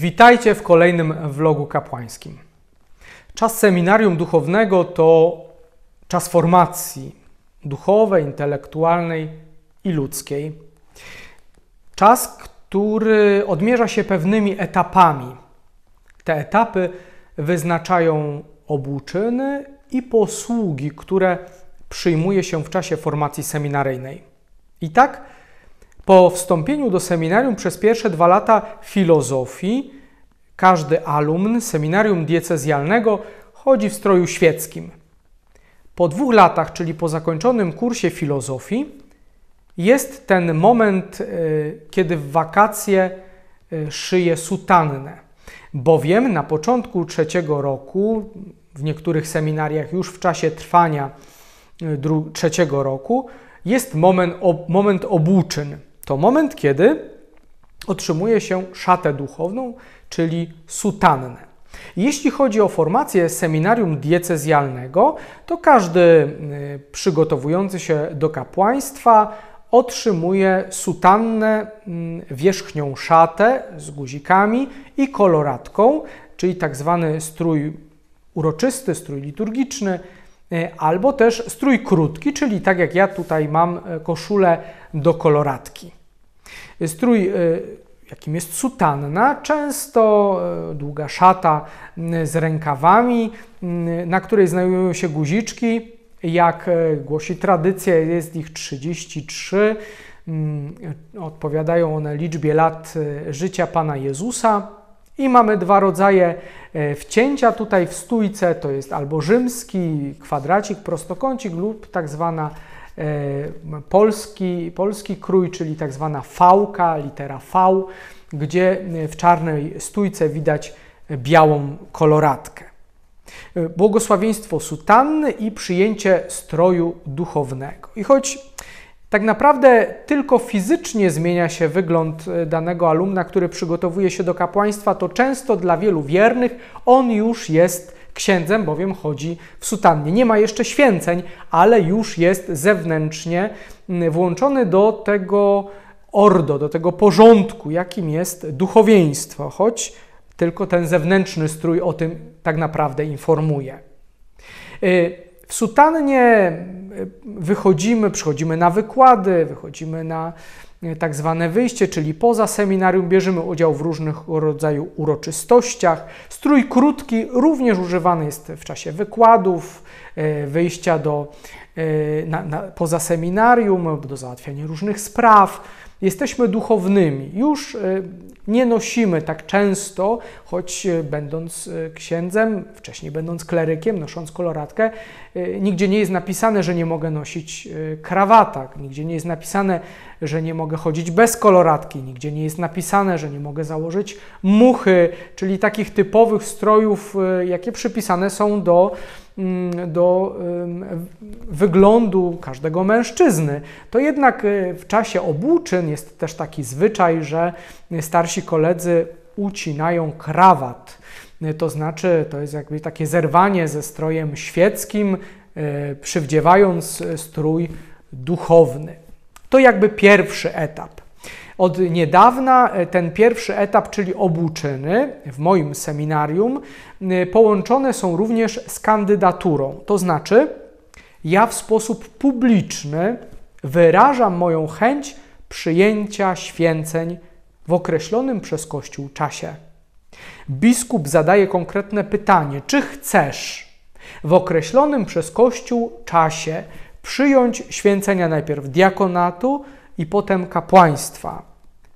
Witajcie w kolejnym vlogu kapłańskim. Czas seminarium duchownego to czas formacji duchowej, intelektualnej i ludzkiej. Czas, który odmierza się pewnymi etapami. Te etapy wyznaczają obłuczyny i posługi, które przyjmuje się w czasie formacji seminaryjnej. I tak po wstąpieniu do seminarium przez pierwsze 2 lata filozofii każdy alumn seminarium diecezjalnego chodzi w stroju świeckim. Po 2 latach, czyli po zakończonym kursie filozofii, jest ten moment, kiedy w wakacje szyję sutannę, bowiem na początku 3. roku, w niektórych seminariach już w czasie trwania 3. roku, jest moment obłóczyn. To moment, kiedy otrzymuje się szatę duchowną, czyli sutannę. Jeśli chodzi o formację seminarium diecezjalnego, to każdy przygotowujący się do kapłaństwa otrzymuje sutannę, wierzchnią szatę z guzikami i koloratką, czyli tak zwany strój uroczysty, strój liturgiczny, albo też strój krótki, czyli tak jak ja tutaj mam koszulę do koloratki. Strój, jakim jest sutanna, często długa szata z rękawami, na której znajdują się guziczki. Jak głosi tradycja, jest ich 33. Odpowiadają one liczbie lat życia Pana Jezusa. I mamy 2 rodzaje wcięcia tutaj w stójce, to jest albo rzymski kwadracik, prostokącik lub tak zwana polski krój, czyli tak zwana V-ka, litera V, gdzie w czarnej stójce widać białą koloratkę. Błogosławieństwo sutanny i przyjęcie stroju duchownego. I choć tak naprawdę tylko fizycznie zmienia się wygląd danego alumna, który przygotowuje się do kapłaństwa, to często dla wielu wiernych on już jest księdzem, bowiem chodzi w sutannie. Nie ma jeszcze święceń, ale już jest zewnętrznie włączony do tego ordo, do tego porządku, jakim jest duchowieństwo, choć tylko ten zewnętrzny strój o tym tak naprawdę informuje. W sutannie przychodzimy na wykłady, wychodzimy na tak zwane wyjście, czyli poza seminarium, bierzemy udział w różnych rodzaju uroczystościach. Strój krótki również używany jest w czasie wykładów, wyjścia poza seminarium, do załatwiania różnych spraw. Jesteśmy duchownymi. Już nie nosimy tak często, choć będąc księdzem, wcześniej będąc klerykiem, nosząc koloratkę, nigdzie nie jest napisane, że nie mogę nosić krawatek, nigdzie nie jest napisane, że nie mogę chodzić bez koloratki, nigdzie nie jest napisane, że nie mogę założyć muchy, czyli takich typowych strojów, jakie przypisane są do wyglądu każdego mężczyzny. To jednak w czasie obłóczyn jest też taki zwyczaj, że starsi koledzy ucinają krawat. To znaczy, to jest jakby takie zerwanie ze strojem świeckim, przywdziewając strój duchowny. To jakby pierwszy etap. Od niedawna ten pierwszy etap, czyli obłóczyny, w moim seminarium, połączone są również z kandydaturą. To znaczy, ja w sposób publiczny wyrażam moją chęć przyjęcia święceń w określonym przez Kościół czasie. Biskup zadaje konkretne pytanie, czy chcesz w określonym przez Kościół czasie przyjąć święcenia najpierw diakonatu i potem kapłaństwa.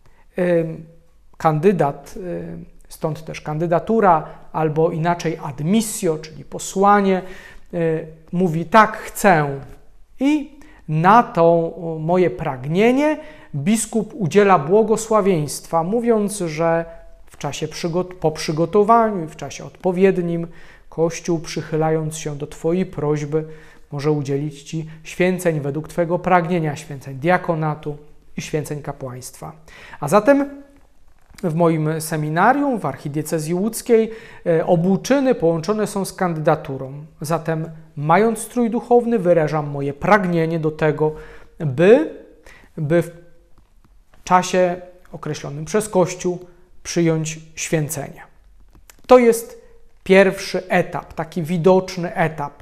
Kandydat, stąd też kandydatura, albo inaczej admissio, czyli posłanie, mówi tak, chcę. I na to moje pragnienie biskup udziela błogosławieństwa, mówiąc, że w czasie po przygotowaniu i w czasie odpowiednim Kościół, przychylając się do Twojej prośby, może udzielić Ci święceń według Twojego pragnienia, święceń diakonatu i święceń kapłaństwa. A zatem w moim seminarium w archidiecezji łódzkiej obłóczyny połączone są z kandydaturą. Zatem mając strój duchowny, wyrażam moje pragnienie do tego, by w czasie określonym przez Kościół przyjąć święcenie. To jest pierwszy etap, taki widoczny etap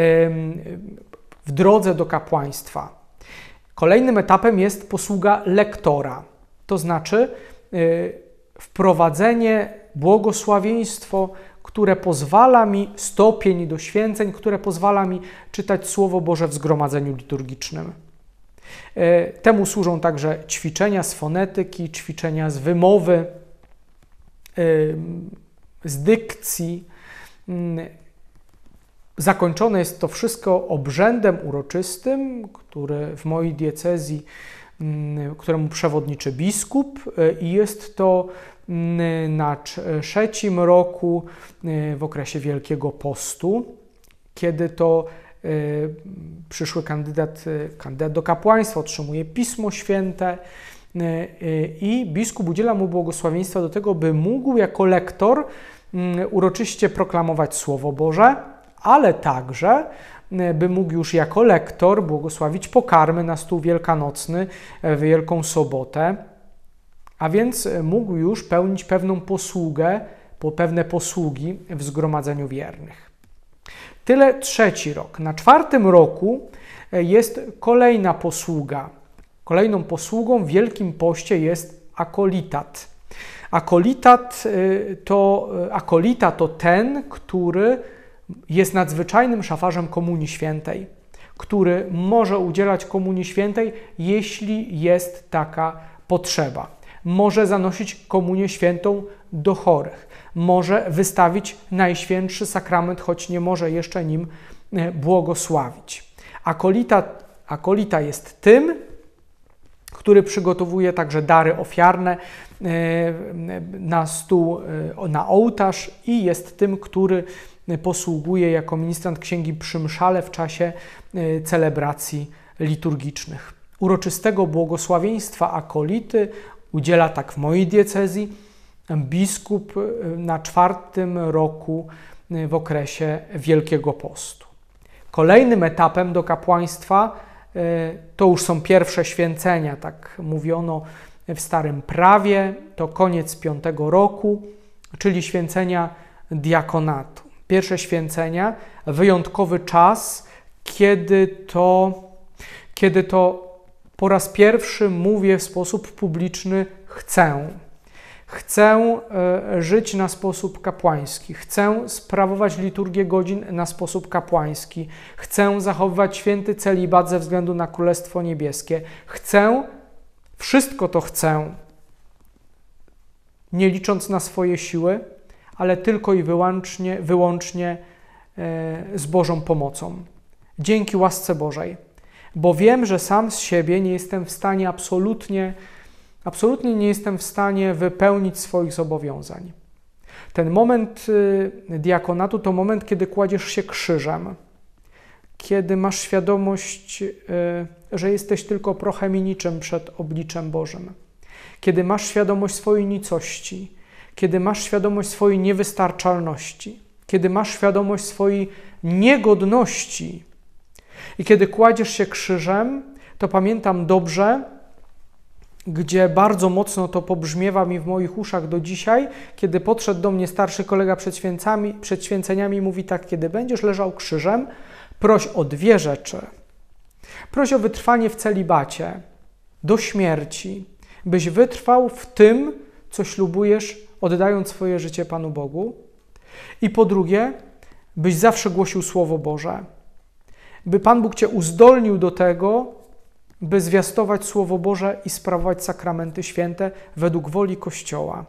w drodze do kapłaństwa. Kolejnym etapem jest posługa lektora, to znaczy wprowadzenie, błogosławieństwo, które pozwala mi, stopień do święceń, które pozwala mi czytać Słowo Boże w zgromadzeniu liturgicznym. Temu służą także ćwiczenia z fonetyki, ćwiczenia z wymowy, z dykcji. Zakończone jest to wszystko obrzędem uroczystym, który w mojej diecezji, któremu przewodniczy biskup, i jest to na 3. roku w okresie Wielkiego Postu, kiedy to przyszły kandydat do kapłaństwa otrzymuje Pismo Święte i biskup udziela mu błogosławieństwa do tego, by mógł jako lektor uroczyście proklamować Słowo Boże, ale także by mógł już jako lektor błogosławić pokarmy na stół wielkanocny w Wielką Sobotę, a więc mógł już pełnić pewną posługę, pewne posługi w zgromadzeniu wiernych. Tyle 3. rok. Na 4. roku jest kolejna posługa. Kolejną posługą w Wielkim Poście jest akolitat. Akolita to ten, który jest nadzwyczajnym szafarzem Komunii Świętej, który może udzielać Komunii Świętej, jeśli jest taka potrzeba. Może zanosić Komunię Świętą do chorych. Może wystawić Najświętszy Sakrament, choć nie może jeszcze nim błogosławić. Akolita jest tym, który przygotowuje także dary ofiarne na stół, na ołtarz i jest tym, który posługuje jako ministrant księgi przy mszale w czasie celebracji liturgicznych. Uroczystego błogosławieństwa akolity udziela, tak w mojej diecezji, biskup na 4. roku w okresie Wielkiego Postu. Kolejnym etapem do kapłaństwa to już są pierwsze święcenia, tak mówiono w Starym Prawie, to koniec 5. roku, czyli święcenia diakonatu. Pierwsze święcenia, wyjątkowy czas, kiedy to po raz pierwszy mówię w sposób publiczny chcę. Chcę żyć na sposób kapłański, chcę sprawować liturgię godzin na sposób kapłański, chcę zachowywać święty celibat ze względu na Królestwo Niebieskie. Wszystko to chcę, nie licząc na swoje siły, ale tylko i wyłącznie z Bożą pomocą. Dzięki łasce Bożej, bo wiem, że sam z siebie nie jestem w stanie absolutnie nie jestem w stanie wypełnić swoich zobowiązań. Ten moment diakonatu to moment, kiedy kładziesz się krzyżem, kiedy masz świadomość, że jesteś tylko prochem i niczym przed obliczem Bożym, kiedy masz świadomość swojej nicości, kiedy masz świadomość swojej niewystarczalności, kiedy masz świadomość swojej niegodności i kiedy kładziesz się krzyżem, to pamiętam dobrze, gdzie bardzo mocno to pobrzmiewa mi w moich uszach do dzisiaj, kiedy podszedł do mnie starszy kolega przed święceniami i mówi tak: kiedy będziesz leżał krzyżem, proś o 2 rzeczy. Proś o wytrwanie w celibacie do śmierci, byś wytrwał w tym, co ślubujesz, oddając swoje życie Panu Bogu. I po drugie, byś zawsze głosił Słowo Boże, by Pan Bóg Cię uzdolnił do tego, by zwiastować Słowo Boże i sprawować sakramenty święte według woli Kościoła.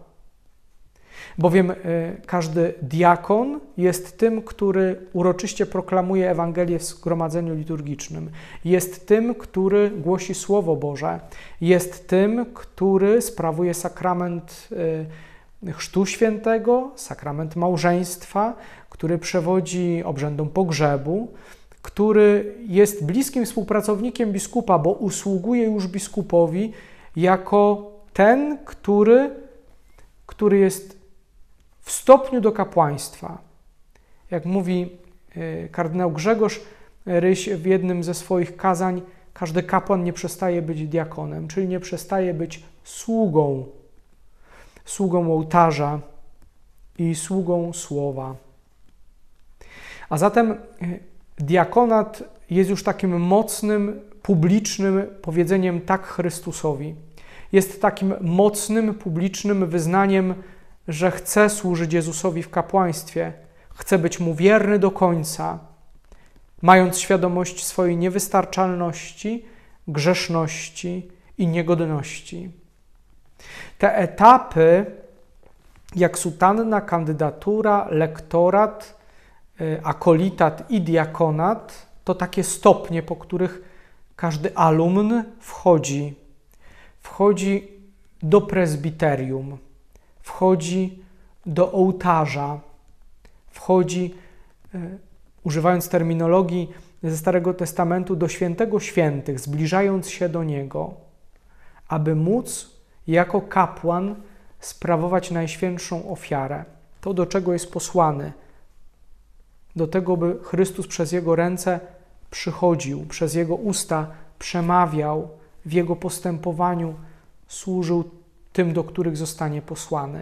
Bowiem każdy diakon jest tym, który uroczyście proklamuje Ewangelię w zgromadzeniu liturgicznym. Jest tym, który głosi Słowo Boże. Jest tym, który sprawuje sakrament Chrztu Świętego, sakrament małżeństwa, który przewodzi obrzędom pogrzebu, który jest bliskim współpracownikiem biskupa, bo usługuje już biskupowi jako ten, który jest w stopniu do kapłaństwa. Jak mówi kardynał Grzegorz Ryś w jednym ze swoich kazań, każdy kapłan nie przestaje być diakonem, czyli nie przestaje być sługą. sługą ołtarza i sługą słowa. A zatem diakonat jest już takim mocnym, publicznym powiedzeniem tak Chrystusowi. Jest takim mocnym, publicznym wyznaniem, że chce służyć Jezusowi w kapłaństwie, chce być Mu wierny do końca, mając świadomość swojej niewystarczalności, grzeszności i niegodności. Te etapy, jak sutanna, kandydatura, lektorat, akolitat i diakonat, to takie stopnie, po których każdy alumn wchodzi do prezbiterium, wchodzi do ołtarza, wchodzi, używając terminologii ze Starego Testamentu, do świętego świętych, zbliżając się do Niego, aby móc jako kapłan sprawować najświętszą ofiarę. To, do czego jest posłany, do tego, by Chrystus przez Jego ręce przychodził, przez Jego usta przemawiał, w Jego postępowaniu służył tym, do których zostanie posłany.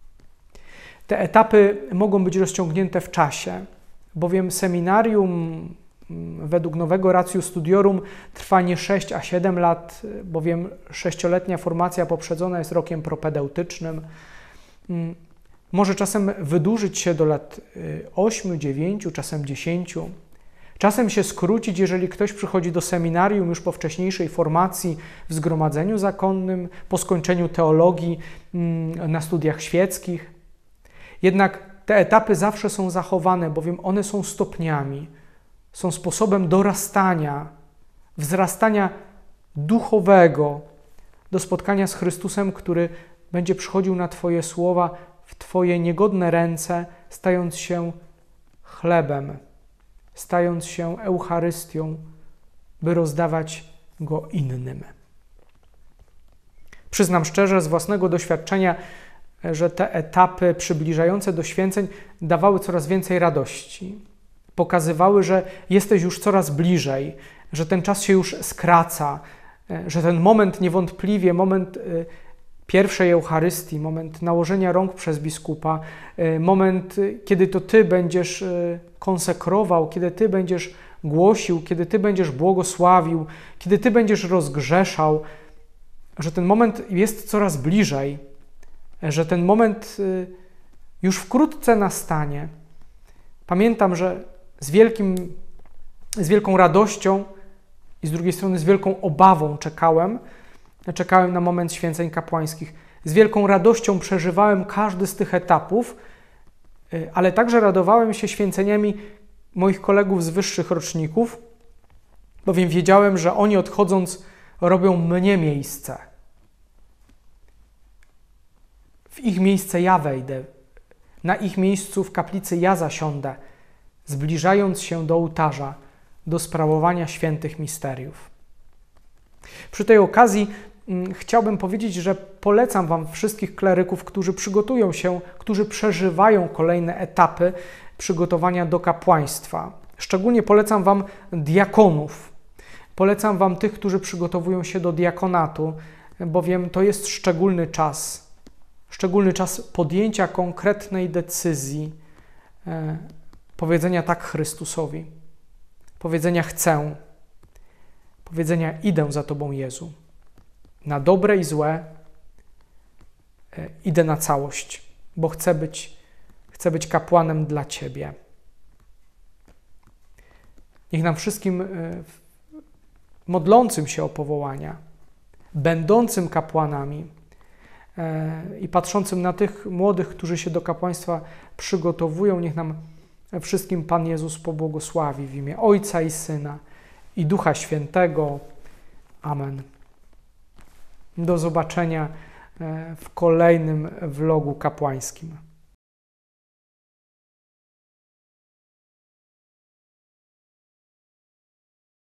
Te etapy mogą być rozciągnięte w czasie, bowiem seminarium według nowego Ratio Studiorum trwa nie 6, a 7 lat, bowiem 6-letnia formacja poprzedzona jest rokiem propedeutycznym. Może czasem wydłużyć się do lat 8, 9, czasem 10. Czasem się skrócić, jeżeli ktoś przychodzi do seminarium już po wcześniejszej formacji w zgromadzeniu zakonnym, po skończeniu teologii na studiach świeckich. Jednak te etapy zawsze są zachowane, bowiem one są stopniami, są sposobem dorastania, wzrastania duchowego do spotkania z Chrystusem, który będzie przychodził na Twoje słowa w Twoje niegodne ręce, stając się chlebem, stając się Eucharystią, by rozdawać go innym. Przyznam szczerze z własnego doświadczenia, że te etapy przybliżające do święceń dawały coraz więcej radości. Pokazywały, że jesteś już coraz bliżej, że ten czas się już skraca, że ten moment niewątpliwie, moment pierwszej Eucharystii, moment nałożenia rąk przez biskupa, moment, kiedy to Ty będziesz konsekrował, kiedy Ty będziesz głosił, kiedy Ty będziesz błogosławił, kiedy Ty będziesz rozgrzeszał, że ten moment jest coraz bliżej, że ten moment już wkrótce nastanie. Pamiętam, że z wielką radością i z drugiej strony z wielką obawą czekałem na moment święceń kapłańskich. Z wielką radością przeżywałem każdy z tych etapów, ale także radowałem się święceniami moich kolegów z wyższych roczników, bowiem wiedziałem, że oni odchodząc robią mnie miejsce. W ich miejsce ja wejdę, na ich miejscu w kaplicy ja zasiądę, zbliżając się do ołtarza, do sprawowania świętych misteriów. Przy tej okazji chciałbym powiedzieć, że polecam Wam wszystkich kleryków, którzy przygotują się, którzy przeżywają kolejne etapy przygotowania do kapłaństwa. Szczególnie polecam Wam diakonów. Polecam Wam tych, którzy przygotowują się do diakonatu, bowiem to jest szczególny czas podjęcia konkretnej decyzji, powiedzenia tak Chrystusowi, powiedzenia chcę, powiedzenia idę za Tobą, Jezu. Na dobre i złe idę na całość, bo chcę być kapłanem dla Ciebie. Niech nam wszystkim modlącym się o powołania, będącym kapłanami i patrzącym na tych młodych, którzy się do kapłaństwa przygotowują, niech nam wszystkim Pan Jezus pobłogosławi w imię Ojca i Syna i Ducha Świętego. Amen. Do zobaczenia w kolejnym vlogu kapłańskim.